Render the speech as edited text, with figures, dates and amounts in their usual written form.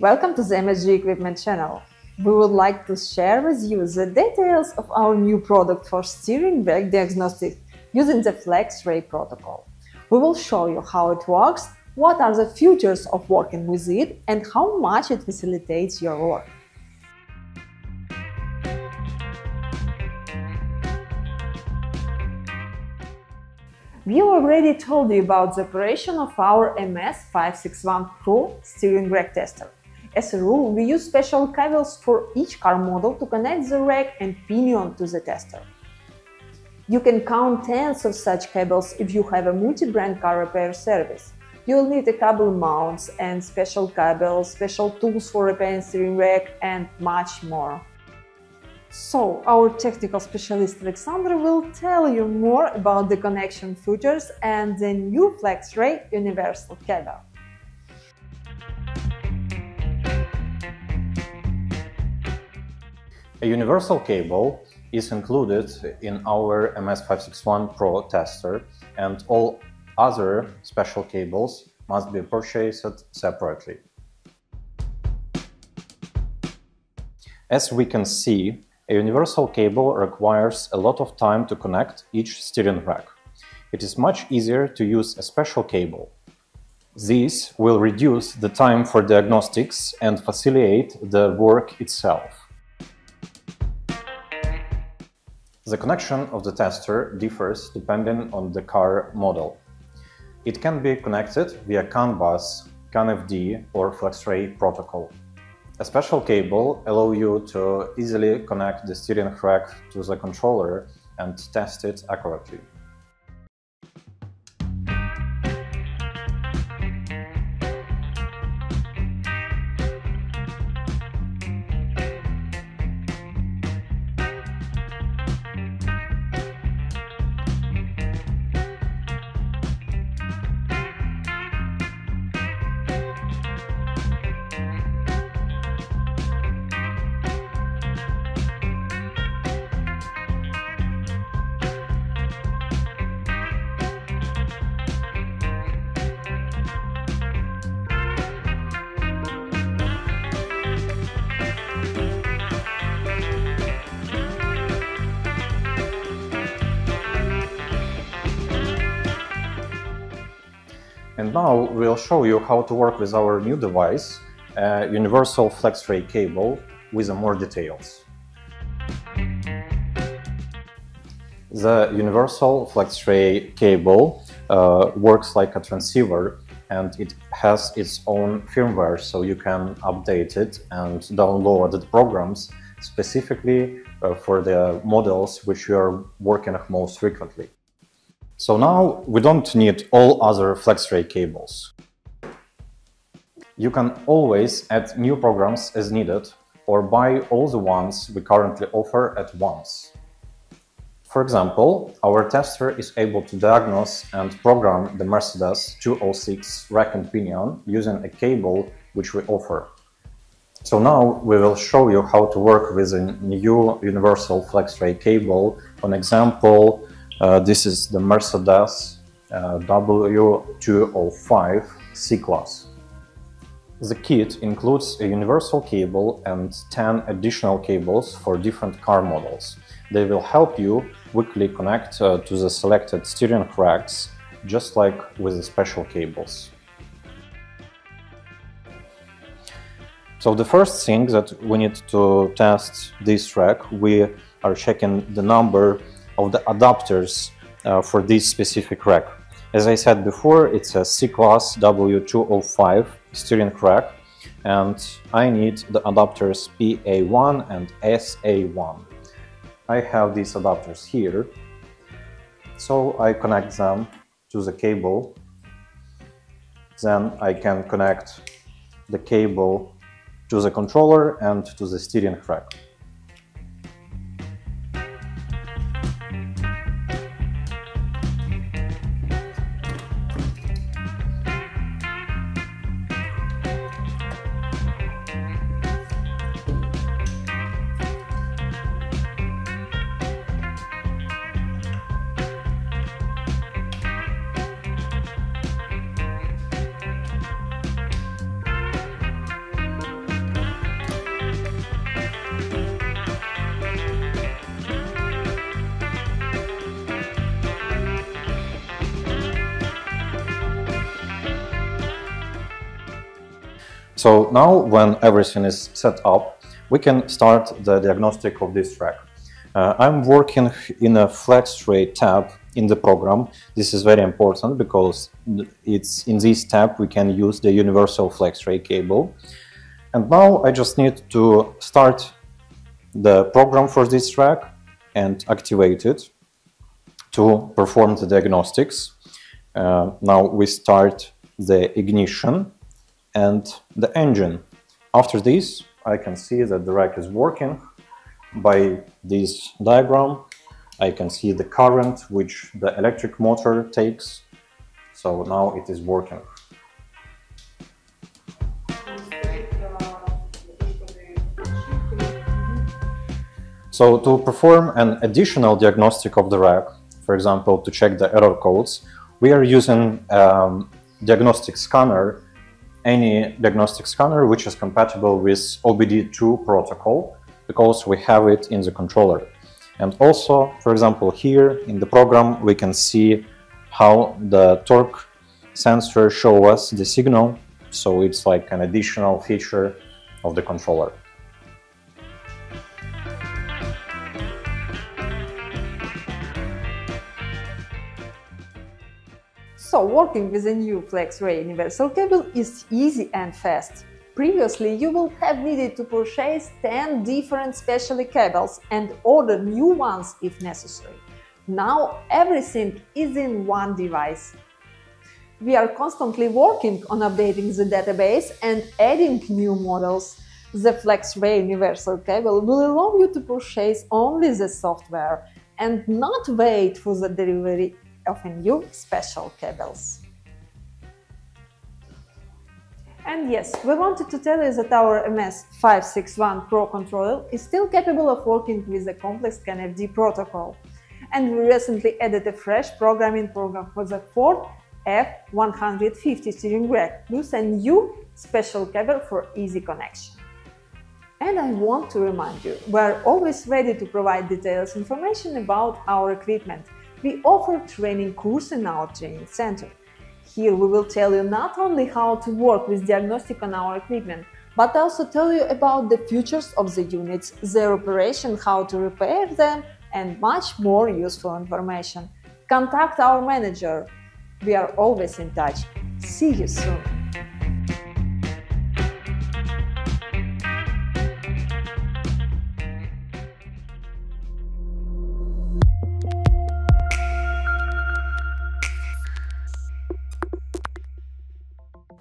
Welcome to the MSG Equipment channel. We would like to share with you the details of our new product for steering brake diagnostic using the FlexRay protocol. We will show you how it works, what are the features of working with it, and how much it facilitates your work. We already told you about the operation of our MS561 PRO steering brake tester. As a rule, we use special cables for each car model to connect the rack and pinion to the tester. You can count tens of such cables if you have a multi-brand car repair service. You will need a cable mounts and special cables, special tools for repairing steering rack, and much more. So, our technical specialist Alexandra will tell you more about the connection features and the new FlexRay Universal Cable. A universal cable is included in our MS561 PRO tester, and all other special cables must be purchased separately. As we can see, a universal cable requires a lot of time to connect each steering rack. It is much easier to use a special cable. This will reduce the time for diagnostics and facilitate the work itself. The connection of the tester differs depending on the car model. It can be connected via CAN bus, CAN FD or FlexRay protocol. A special cable allows you to easily connect the steering rack to the controller and test it accurately. And now we'll show you how to work with our new device, a Universal FlexRay Cable, with more details. The Universal FlexRay Cable works like a transceiver, and it has its own firmware, so you can update it and download the programs specifically for the models which you are working most frequently. So now we don't need all other FlexRay cables. You can always add new programs as needed or buy all the ones we currently offer at once. For example, our tester is able to diagnose and program the Mercedes 206 rack and pinion using a cable which we offer. So now we will show you how to work with a new Universal FlexRay cable. For example, this is the Mercedes W205 C-Class. The kit includes a universal cable and 10 additional cables for different car models. They will help you quickly connect to the selected steering racks, just like with the special cables. So the first thing that we need to test this rack, we are checking the number of the adapters for this specific rack. As I said before, it's a C-Class W205 steering rack, and I need the adapters PA1 and SA1. I have these adapters here, so I connect them to the cable. Then I can connect the cable to the controller and to the steering rack. So now when everything is set up, we can start the diagnostic of this track. I'm working in a FlexRay tab in the program. This is very important because it's in this tab we can use the Universal FlexRay Cable. And now I just need to start the program for this track and activate it to perform the diagnostics. Now we start the ignition and the engine. After this, I can see that the rack is working. By this diagram, I can see the current which the electric motor takes. So now it is working. So to perform an additional diagnostic of the rack, for example, to check the error codes, we are using diagnostic scanner, any diagnostic scanner which is compatible with OBD2 protocol, because we have it in the controller. And also, for example, here in the program we can see how the torque sensor shows us the signal, so it's like an additional feature of the controller. So working with a new FlexRay Universal cable is easy and fast. Previously, you will have needed to purchase 10 different special cables and order new ones if necessary. Now everything is in one device. We are constantly working on updating the database and adding new models. The FlexRay Universal cable will allow you to purchase only the software and not wait for the delivery of a new special cables. And yes, we wanted to tell you that our MS561 PRO controller is still capable of working with the complex CAN-FD protocol. And we recently added a fresh programming program for the Ford F150 steering rack, plus a new special cable for easy connection. And I want to remind you, we are always ready to provide detailed information about our equipment. We offer training course in our training center. Here we will tell you not only how to work with diagnostic on our equipment, but also tell you about the features of the units, their operation, how to repair them, and much more useful information. Contact our manager. We are always in touch. See you soon.